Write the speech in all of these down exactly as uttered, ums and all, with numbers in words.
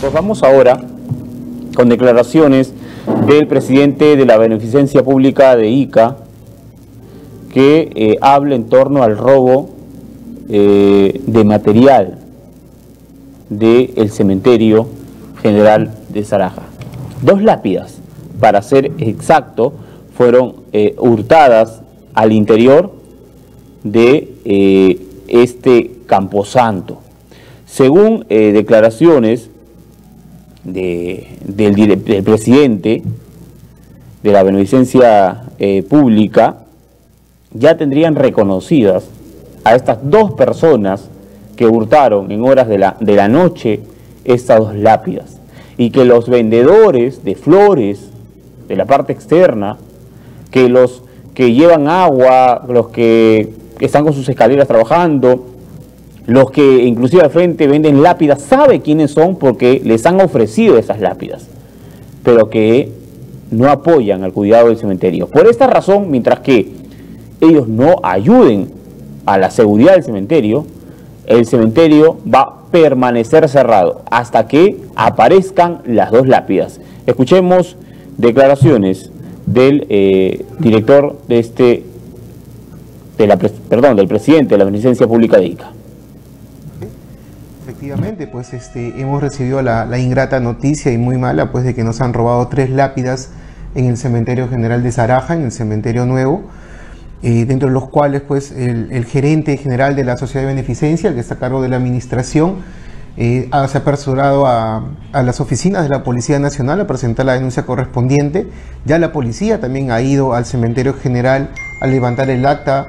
Pues vamos ahora con declaraciones del presidente de la Beneficencia Pública de Ica, que eh, habla en torno al robo eh, de material del cementerio general de Zaraja. Dos lápidas, para ser exacto, fueron eh, hurtadas al interior de eh, este camposanto. Según eh, declaraciones de, del, del presidente de la Beneficencia eh, Pública, ya tendrían reconocidas a estas dos personas que hurtaron en horas de la, de la noche estas dos lápidas, y que los vendedores de flores de la parte externa, que los que llevan agua, los que están con sus escaleras trabajando, los que inclusive al frente venden lápidas, sabe quiénes son porque les han ofrecido esas lápidas, pero que no apoyan al cuidado del cementerio. Por esta razón, mientras que ellos no ayuden a la seguridad del cementerio, el cementerio va a permanecer cerrado hasta que aparezcan las dos lápidas. Escuchemos declaraciones del eh, director de este, de la, perdón, del presidente de la Beneficencia Pública de Ica. Efectivamente, pues este, hemos recibido la, la ingrata noticia y muy mala, pues de que nos han robado tres lápidas en el cementerio general de Zaraja, en el cementerio nuevo, eh, dentro de los cuales pues el, el gerente general de la Sociedad de Beneficencia, el que está a cargo de la administración, eh, ha, se ha apresurado a, a las oficinas de la Policía Nacional a presentar la denuncia correspondiente. Ya la policía también ha ido al cementerio general a levantar el acta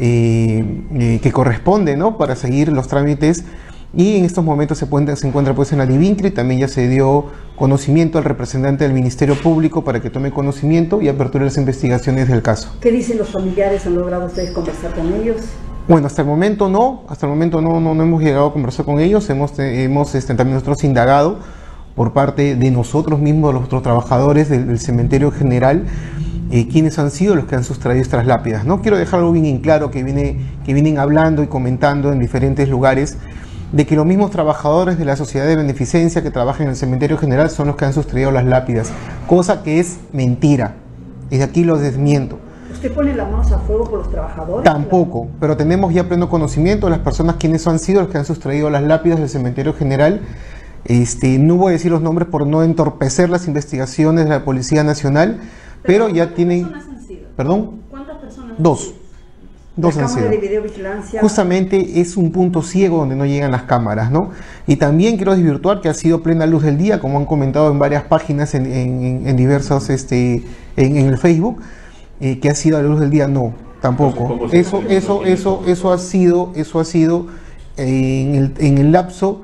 eh, eh, que corresponde, ¿no?, para seguir los trámites. Y en estos momentos se, puede, se encuentra pues en la Divincri. También ya se dio conocimiento al representante del Ministerio Público para que tome conocimiento y aperture las investigaciones del caso. ¿Qué dicen los familiares? ¿Han logrado ustedes conversar con ellos? Bueno, hasta el momento no, hasta el momento no, no, no hemos llegado a conversar con ellos. Hemos, hemos este, también nosotros indagado por parte de nosotros mismos, los otros trabajadores del, del cementerio general, eh, quiénes han sido los que han sustraído estas lápidas, ¿no? Quiero dejar algo bien en claro que, viene, que vienen hablando y comentando en diferentes lugares, de que los mismos trabajadores de la Sociedad de Beneficencia que trabajan en el cementerio general son los que han sustraído las lápidas, cosa que es mentira, y de aquí lo desmiento. ¿Usted pone las manos a fuego por los trabajadores? Tampoco, pero tenemos ya pleno conocimiento de las personas quienes han sido los que han sustraído las lápidas del cementerio general. Este, no voy a decir los nombres por no entorpecer las investigaciones de la Policía Nacional, pero, pero ya tienen... ¿Cuántas personas han sido? ¿Perdón? ¿Cuántas personas? Dos. Dos han sido. De videovigilancia. Justamente es un punto ciego donde no llegan las cámaras, ¿no? Y también quiero desvirtuar que ha sido plena luz del día, como han comentado en varias páginas, en, en, en diversos, este, en, en el Facebook, eh, que ha sido a la luz del día. No, tampoco. Eso, eso, eso, eso ha sido, eso ha sido en el, en el lapso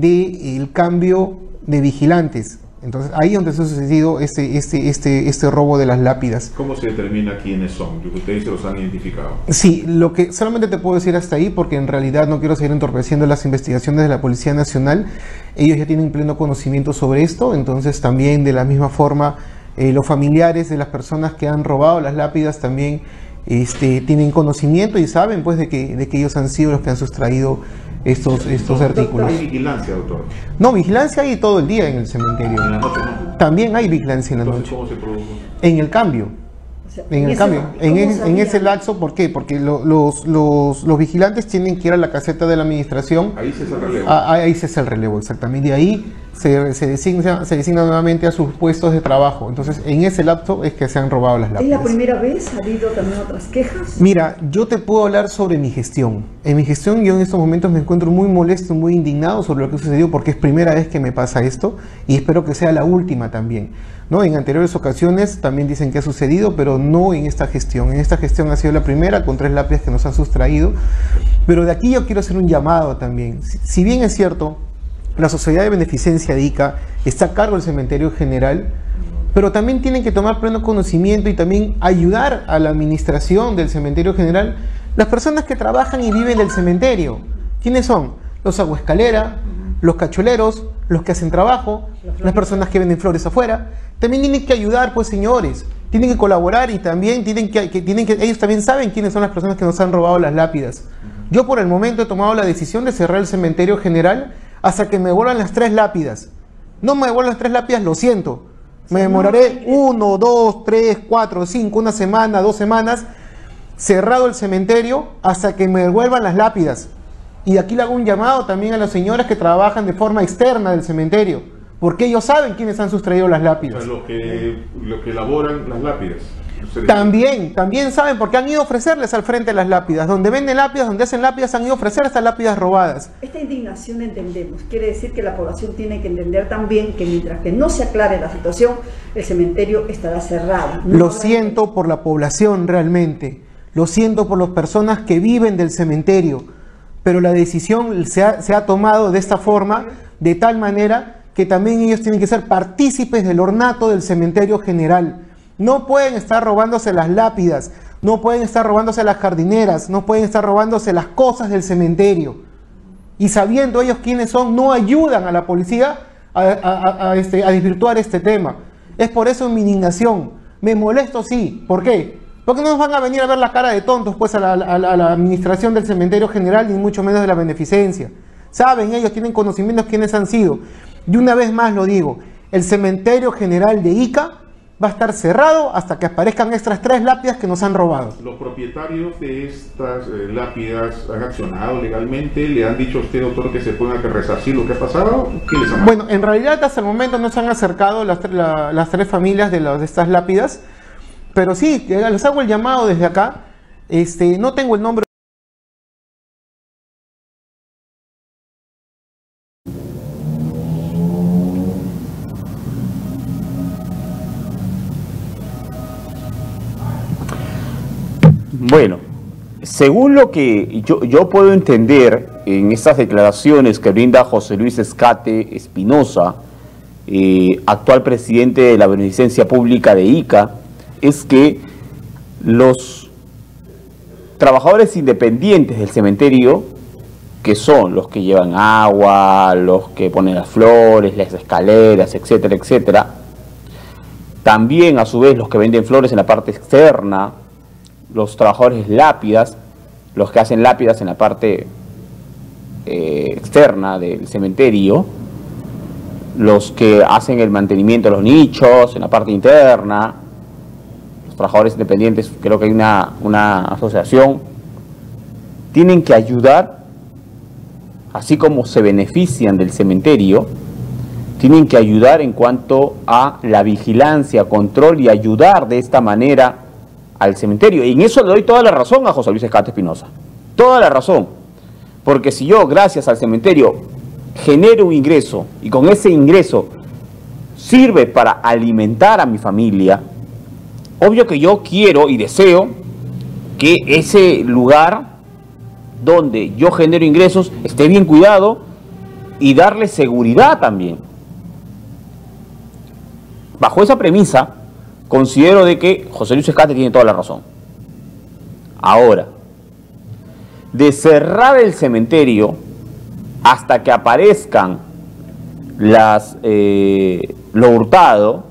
del cambio de vigilantes. Entonces ahí es donde se ha sucedido este, este, este, este robo de las lápidas. ¿Cómo se determina quiénes son? Lo que ustedes se los han identificado. Sí, lo que solamente te puedo decir hasta ahí, porque en realidad no quiero seguir entorpeciendo las investigaciones de la Policía Nacional. Ellos ya tienen pleno conocimiento sobre esto, entonces también de la misma forma eh, los familiares de las personas que han robado las lápidas también este, tienen conocimiento y saben pues de que, de que ellos han sido los que han sustraído estos, estos artículos. ¿Hay vigilancia, doctor? No, vigilancia hay todo el día en el cementerio. ¿En la noche no? También hay vigilancia en la Entonces, noche. ¿cómo se produjo? En el cambio. O sea, En el eso, cambio, en, es, en ese lapso, ¿por qué? Porque lo, los, los, los vigilantes tienen que ir a la caseta de la administración. Ahí se hace el relevo. A, ahí se hace el relevo, exactamente. Y ahí se, se, designa, se designa nuevamente a sus puestos de trabajo. Entonces, en ese lapso es que se han robado las lápidas. ¿Es la primera vez? ¿Ha habido también otras quejas? Mira, yo te puedo hablar sobre mi gestión. En mi gestión yo en estos momentos me encuentro muy molesto, muy indignado sobre lo que sucedió, porque es primera vez que me pasa esto y espero que sea la última también, ¿no? En anteriores ocasiones también dicen que ha sucedido, pero no en esta gestión. En esta gestión ha sido la primera, con tres lápidas que nos han sustraído. Pero de aquí yo quiero hacer un llamado también. Si, si bien es cierto, la Sociedad de Beneficencia de Ica está a cargo del cementerio general, pero también tienen que tomar pleno conocimiento y también ayudar a la administración del cementerio general las personas que trabajan y viven del cementerio. ¿Quiénes son? Los aguascaleras, los cacholeros, los que hacen trabajo, las personas que venden flores afuera. También tienen que ayudar, pues señores, tienen que colaborar y también tienen que, que, tienen que, ellos también saben quiénes son las personas que nos han robado las lápidas. Yo por el momento he tomado la decisión de cerrar el cementerio general hasta que me vuelvan las tres lápidas. No me devuelvan las tres lápidas, lo siento. Me demoraré uno, dos, tres, cuatro, cinco, una semana, dos semanas, cerrado el cementerio hasta que me devuelvan las lápidas. Y aquí le hago un llamado también a las señoras que trabajan de forma externa del cementerio, porque ellos saben quiénes han sustraído las lápidas. O sea, lo que, lo que elaboran las lápidas. También, también saben, porque han ido a ofrecerles al frente las lápidas. Donde venden lápidas, donde hacen lápidas, han ido a ofrecer estas lápidas robadas. Esta indignación entendemos. Quiere decir que la población tiene que entender también que mientras que no se aclare la situación, el cementerio estará cerrado. No Lo siento por la población realmente. Lo siento por las personas que viven del cementerio. Pero la decisión se ha, se ha tomado de esta forma, de tal manera que también ellos tienen que ser partícipes del ornato del cementerio general. No pueden estar robándose las lápidas, no pueden estar robándose las jardineras, no pueden estar robándose las cosas del cementerio. Y sabiendo ellos quiénes son, no ayudan a la policía a, a, a, a, este, a desvirtuar este tema. Es por eso mi indignación. Me molesto, sí. ¿Por qué? Porque no nos van a venir a ver la cara de tontos pues a la, a la, a la administración del cementerio general, ni mucho menos de la beneficencia. Saben ellos, tienen conocimientos quiénes han sido. Y una vez más lo digo, el cementerio general de Ica va a estar cerrado hasta que aparezcan estas tres lápidas que nos han robado. ¿Los propietarios de estas eh, lápidas han accionado legalmente? ¿Le han dicho a usted, doctor, que se pueden resarcir lo que ha pasado? ¿Qué les han Bueno, en realidad hasta el momento no se han acercado las, la, las tres familias de, los, de estas lápidas, pero sí, les hago el llamado desde acá. Este, no tengo el nombre. Bueno, según lo que yo, yo puedo entender en estas declaraciones que brinda José Luis Escate Espinosa, eh, actual presidente de la Beneficencia Pública de Ica, es que los trabajadores independientes del cementerio, que son los que llevan agua, los que ponen las flores, las escaleras, etcétera, etcétera, también a su vez los que venden flores en la parte externa, los trabajadores lápidas, los que hacen lápidas en la parte eh, externa del cementerio, los que hacen el mantenimiento de los nichos en la parte interna, los trabajadores independientes, creo que hay una, una asociación, tienen que ayudar, así como se benefician del cementerio, tienen que ayudar en cuanto a la vigilancia, control y ayudar de esta manera al cementerio. Y en eso le doy toda la razón a José Luis Escate Espinosa. Toda la razón. Porque si yo, gracias al cementerio, genero un ingreso y con ese ingreso sirve para alimentar a mi familia, obvio que yo quiero y deseo que ese lugar donde yo genero ingresos esté bien cuidado y darle seguridad también. Bajo esa premisa, considero de que José Luis Escate tiene toda la razón. Ahora, de cerrar el cementerio hasta que aparezcan las eh, lo hurtado,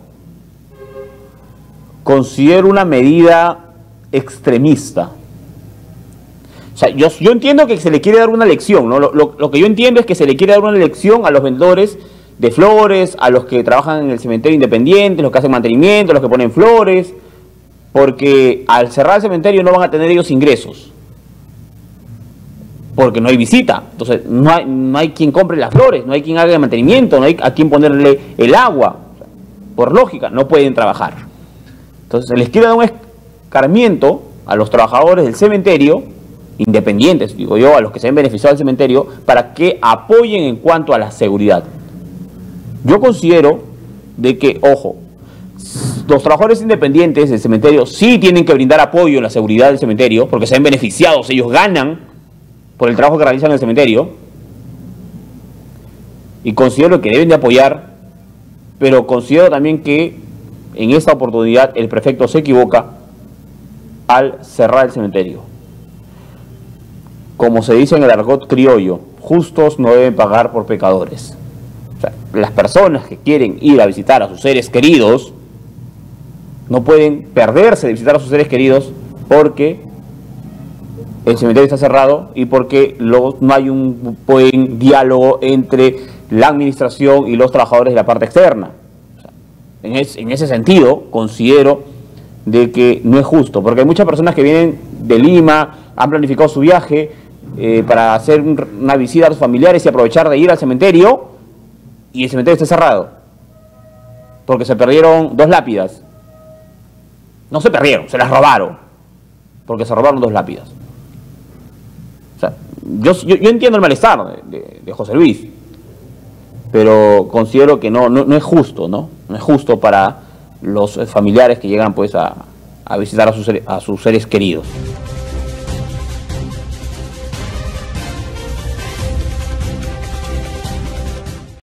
considero una medida extremista. O sea, yo, yo entiendo que se le quiere dar una lección, ¿no? Lo, lo, lo que yo entiendo es que se le quiere dar una lección a los vendedores de flores, a los que trabajan en el cementerio independiente, los que hacen mantenimiento, los que ponen flores, porque al cerrar el cementerio no van a tener ellos ingresos, porque no hay visita, entonces no hay, no hay quien compre las flores, no hay quien haga el mantenimiento, no hay a quien ponerle el agua, por lógica, no pueden trabajar. Entonces se les quiere dar un escarmiento a los trabajadores del cementerio, independientes, digo yo, a los que se han beneficiado del cementerio, para que apoyen en cuanto a la seguridad. Yo considero de que, ojo, los trabajadores independientes del cementerio sí tienen que brindar apoyo en la seguridad del cementerio, porque se ven beneficiados, ellos ganan por el trabajo que realizan en el cementerio, y considero que deben de apoyar, pero considero también que en esta oportunidad el prefecto se equivoca al cerrar el cementerio. Como se dice en el argot criollo, justos no deben pagar por pecadores. O sea, las personas que quieren ir a visitar a sus seres queridos no pueden perderse de visitar a sus seres queridos porque el cementerio está cerrado y porque lo, no hay un buen diálogo entre la administración y los trabajadores de la parte externa. O sea, en, es, en ese sentido, considero de que no es justo, porque hay muchas personas que vienen de Lima, han planificado su viaje eh, para hacer un, una visita a sus familiares y aprovechar de ir al cementerio, y el cementerio está cerrado, porque se perdieron dos lápidas. No se perdieron, se las robaron, porque se robaron dos lápidas. O sea, yo, yo, yo entiendo el malestar de, de, de José Luis, pero considero que no, no, no es justo, ¿no? No es justo para los familiares que llegan pues a, a visitar a sus, a sus seres queridos.